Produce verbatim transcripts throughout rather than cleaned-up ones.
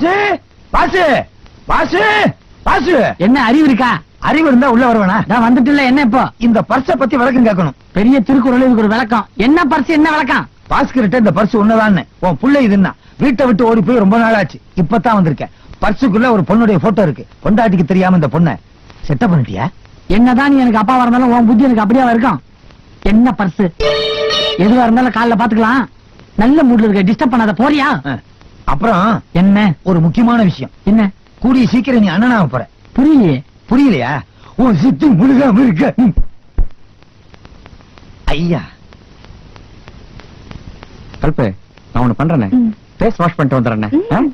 பாசு பாசு பாசு பாசு. என்ன அறிவு இருக்கா? அறிவு இருந்தா உள்ள வருவானா? நான் வந்துட்டு இல்ல. என்ன இப்போ? இந்த பர்ஸ பத்தி விளக்கம் கேட்கணும். பெரிய திருக்குறள் இதுக்கு ஒரு விளக்கம். என்ன பர்ஸ் என்ன விளக்கம்? பாஸ்கர்ட்ட இந்த பர்ஸ் உன்னதான்னு உன் புள்ள இதுன்னா வீட்டை விட்டு ஓடி போய் ரொம்ப நாள் ஆச்சு. இப்பதான் வந்திருக்கேன். பர்சுக்குள்ள ஒரு பொண்ணுடைய போட்டோ இருக்கு. பொண்டாட்டிக்கு தெரியாம இந்த பொண்ணை செட்டப் பண்ணிட்டியா? என்னதான் நீ எனக்கு அப்பா இருந்தாலும் உன் புத்தி எனக்கு அப்படியே இருக்கும். என்ன பர்ஸ்? எதுவா இருந்தாலும் காலைல பாத்துக்கலாம். நல்ல மூட்ல இருக்க, டிஸ்டர்ப் பண்ணாத. போறியா? அப்புறம் என்ன ஒரு முக்கியமான விஷயம். என்ன? கூடிய சீக்கிரம் நீ அண்ணனாக போற. புரியலையே. புரியலையா? உன் சித்தி முழுகாம இருக்க. ஐயா கல்பு, நான் ஒண்ணு பண்றேனே, ஃபேஸ் வாஷ் பண்ணிட்டு வந்துடுறேன்.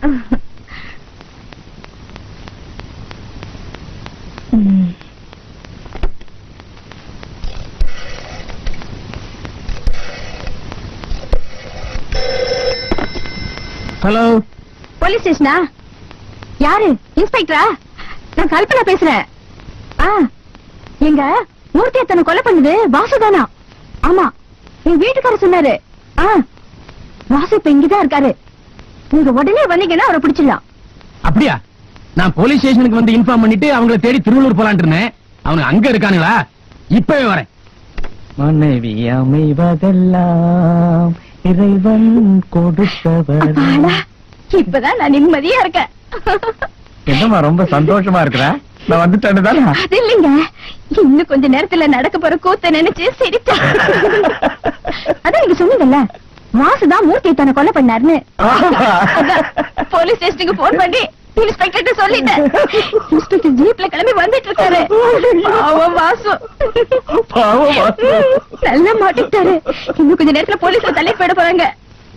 ஹலோ, போலீஸ் ஸ்டேஷனா? யாரு? இன்ஸ்பெக்டரா? நான் கல்பனா பேசுறேன். ஆ, எங்க மூர்த்தி அத்தனை கொலை பண்ணது வாசுதானா? ஆமா, எங்க வீட்டுக்காரர் சொன்னாரு. ஆ, வாசு இப்ப இங்கதான் இருக்காரு. நீங்க உடனே வந்தீங்கன்னா அவரை பிடிச்சிடலாம். அப்படியா? நான் போலீஸ் ஸ்டேஷனுக்கு வந்து இன்ஃபார்ம் பண்ணிட்டு அவங்களை தேடி திருவள்ளூர் போலான் இருந்தேன். அவங்க அங்க இருக்கானுங்களா? இப்பவே வரேன். மனைவி அமைவதெல்லாம் இறைவன் கொடுத்தவர். இப்பதான் நான் நிம்மதியா இருக்கேன். என்னமா ரொம்ப சந்தோஷமா இருக்கிற? நான் வந்துட்டேன்னு தானே? அது இல்லைங்க, இன்னும் கொஞ்ச நேரத்துல நடக்க போற கூத்த நினைச்சு சிரிச்சேன். அதான் நீங்க சொன்னீங்கல்ல, வாசுதான் மூர்த்தி தன்னை கொலை பண்ணாருன்னு. போலீஸ் ஸ்டேஷனுக்கு போன் பண்ணி இன்ஸ்பெக்டர் சொல்லிட்டேன். இன்ஸ்பெக்டர் ஜீப்ல கிளம்பி வந்துட்டு இருக்காரு. பாவம் வாசு, நல்லா மாட்டிட்டாரு. இன்னும் கொஞ்ச நேரத்துல போலீஸ்ல தள்ளி போயிட போறாங்க.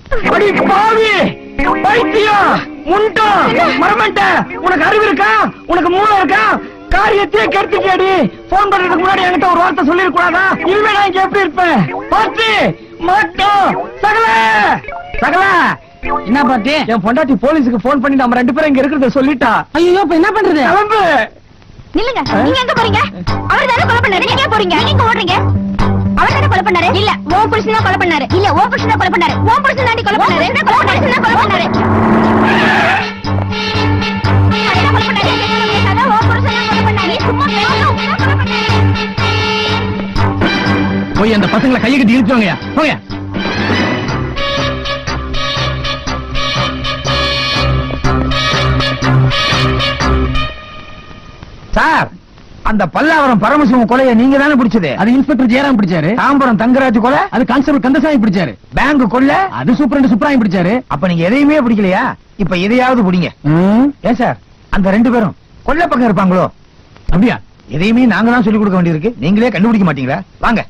உனக்கு அறிவு இருக்கா? உனக்கு மூளை இருக்கா? காரியத்தையே கெடுத்துட்டியாடி. போன் பண்றதுக்கு முன்னாடி என்கிட்ட ஒரு வார்த்தை சொல்லிட கூடாதா? இனிமே நான் இங்க எப்படி இருப்பேன்? பார்த்து மாட்டோம். சகல சகல என்ன பாட்டி? என் பொண்டாட்டி போலீஸுக்கு போன் பண்ணி நம்ம ரெண்டு பேரும் இங்க இருக்கிறத சொல்லிட்டா. ஐயோ, இப்ப என்ன பண்றது? கிளம்பு. நில்லுங்க, நீங்க எங்க போறீங்க? அவர் தானே கொலை பண்ணாரு. நீங்க போறீங்க? நீங்க ஓடுறீங்க. அவர் தானே கொலை பண்ணாரு. இல்ல, ஓ புருஷன் தான் கொலை பண்ணாரு. இல்ல, ஓ புருஷன் தான் கொலை பண்ணாரு. ஓ புருஷன் தான் கொலை பண்ணாரு. என்ன கொலை பண்ணாரு? கொலை பண்ணாரு. என்ன கொலை பண்ணாரு? அதான் ஓ புருஷன் தான் கொலை பண்ணாரு. சும்மா பேசாம கொலை பண்ணாரு. போய் அந்த பசங்களை கையை கட்டி இழுத்துவாங்கயா. போங்க. சார், அந்த பல்லாவரம் பரமசிவம் கொலையை நீங்க தானே பிடிச்சது? அது இன்ஸ்பெக்டர் ஜெயராம் பிடிச்சாரு. தாம்பரம் தங்கராஜ் கொலை அது கான்ஸ்டபிள் கந்தசாமி பிடிச்சாரு. பேங்க் கொள்ள அது சூப்பரண்ட் சுப்ராயம் பிடிச்சாரு. அப்ப நீங்க எதையுமே பிடிக்கலையா? இப்ப எதையாவது பிடிங்க. ஏன் சார், அந்த ரெண்டு பேரும் கொல்ல பக்கம் இருப்பாங்களோ? அப்படியா? எதையுமே நாங்க தான் சொல்லிக் கொடுக்க வேண்டியிருக்கு. நீங்களே கண்டுபிடிக்க மாட்டீங்களா? வாங்க.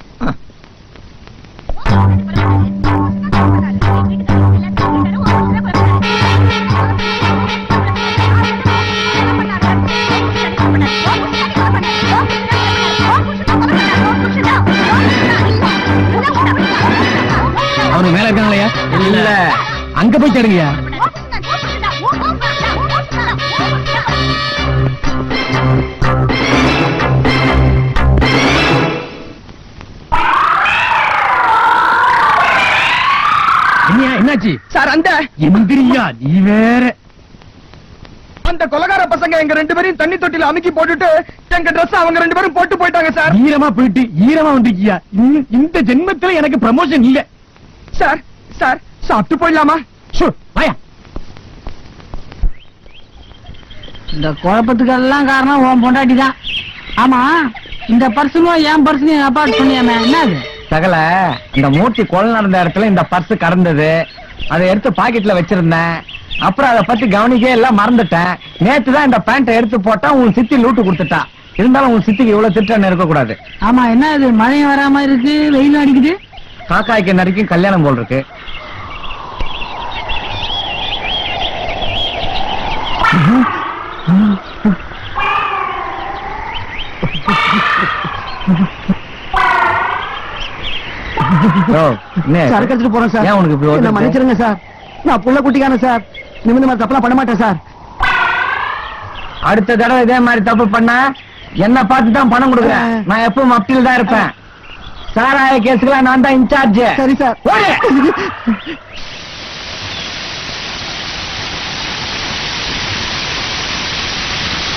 அவனுக்கு மேல இருக்காங்களையா? இல்ல, அங்க போய் தேடுங்கயா. என்னையா, என்னாச்சு சார்? அந்த எந்திரியா, நீ வேற. அந்த கொலகார பசங்க எங்க ரெண்டு பேரையும் தண்ணி தொட்டில அமுக்கி போட்டுட்டு எங்க ட்ரெஸ் அவங்க ரெண்டு பேரும் போட்டு போயிட்டாங்க சார். ஈரமா போயிட்டு ஈரமா வந்திருக்கியா? இந்த ஜென்மத்துல எனக்கு ப்ரமோஷன் இல்ல. சார் சார், சாப்பிட்டு போயிடலாமா? வாயா. இந்த குழப்பத்துக்கு எல்லாம் காரணம் உன் பொண்டாட்டி தான். ஆமா, இந்த பர்சனும் என் பர்சனையும் அப்பார்ட் பண்ணியாம என்னது? சகல, இந்த மூர்த்தி கொலை நடந்த இடத்துல இந்த பர்ஸ் கடந்தது. அதை எடுத்து பாக்கெட்ல வச்சிருந்தேன். அப்புறம் அதை பத்தி கவனிக்கே எல்லாம் மறந்துட்டேன். நேத்து தான் இந்த பேண்ட்டை எடுத்து போட்டா உன் சித்தி லூட்டு கொடுத்துட்டா. இருந்தாலும் உன் சித்திக்கு இவ்வளவு திட்டம் இருக்க கூடாது. ஆமா, என்ன இது மழையும் வராம இருக்கு, வெயிலும் அடிக்குது. காக்காய்க்கு நடிக்கும் கல்யாணம் போல் இருக்கு. சரக்கு போறேன் சார். உனக்கு மன்னிச்சிருங்க சார், நான் புள்ள குட்டிக்கான சார். நிமிந்த மாதிரி தப்பெல்லாம் பண்ண மாட்டேன் சார். அடுத்த தடவை இதே மாதிரி தப்பு பண்ண என்ன பார்த்து தான் பணம் கொடுக்குறேன். நான் எப்பவும் அப்பீல் தான் இருப்பேன். சாராய கேஸுக்கெல்லாம் நான் தான் இன்சார்ஜ். சரி சார்.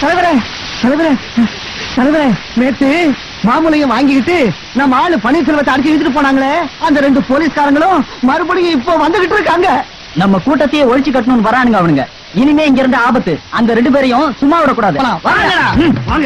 தலைவரே தலைவரே தலைவரே நேத்து மாமூலையும் வாங்கிக்கிட்டு நம்ம ஆளு பன்னீர்செல்வத்தை அடிச்சு இழுத்துட்டு போனாங்களே அந்த ரெண்டு போலீஸ்காரங்களும் மறுபடியும் இப்போ வந்துகிட்டு இருக்காங்க. நம்ம கூட்டத்தையே ஒழிச்சு கட்டணும்னு வரானுங்க அவனுங்க. இனிமே இங்க இருந்த ஆபத்து. அந்த ரெண்டு பேரையும் சும்மா விடக்கூடாது. வாங்க.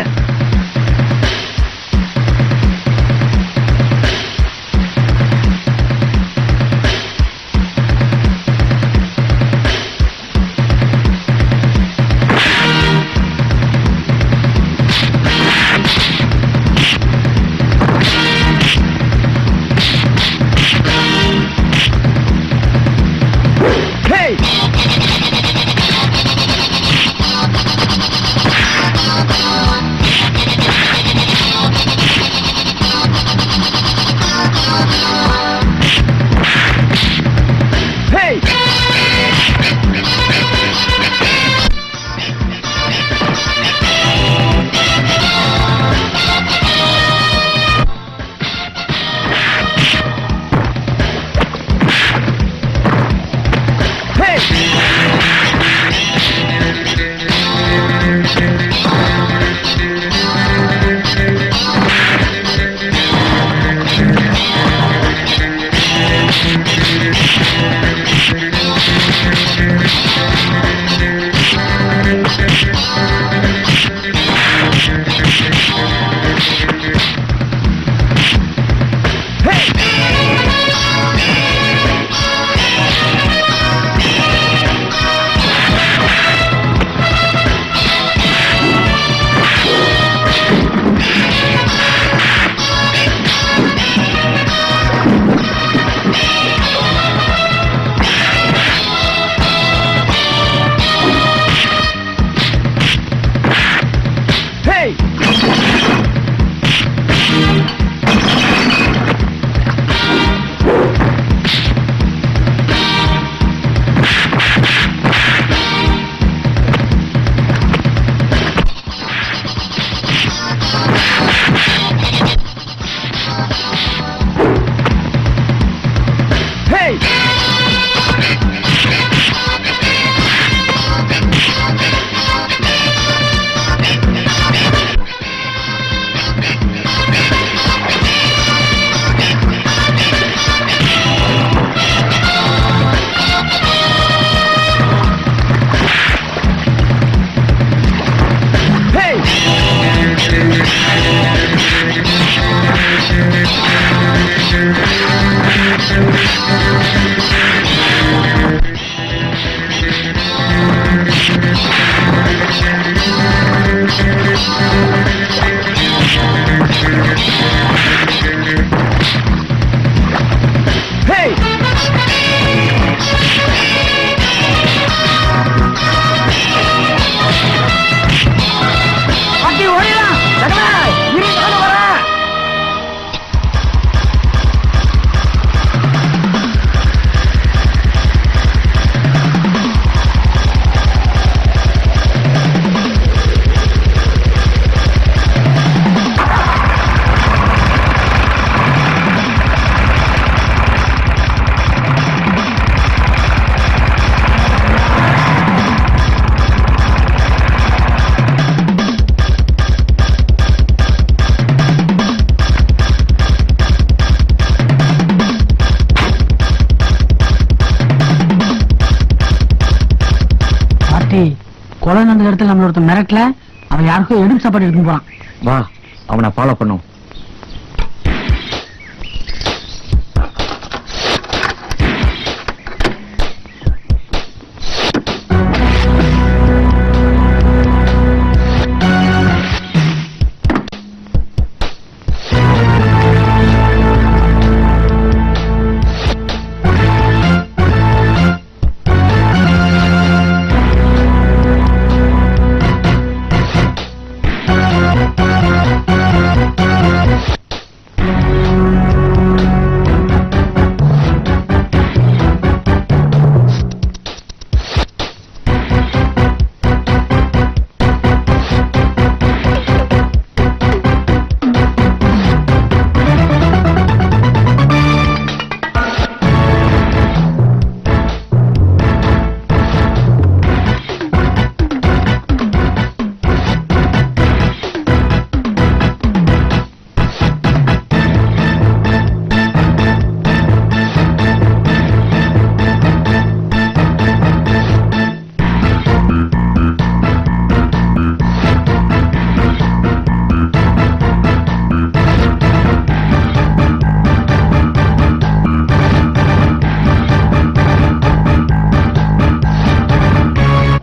கொலை நடந்த இடத்துல நம்மள ஒருத்தன் மிரட்டல அவன் யாருக்கும் எடுப்பு சாப்பாடு எடுத்து போறான். வா அவனை ஃபாலோ பண்ணும்.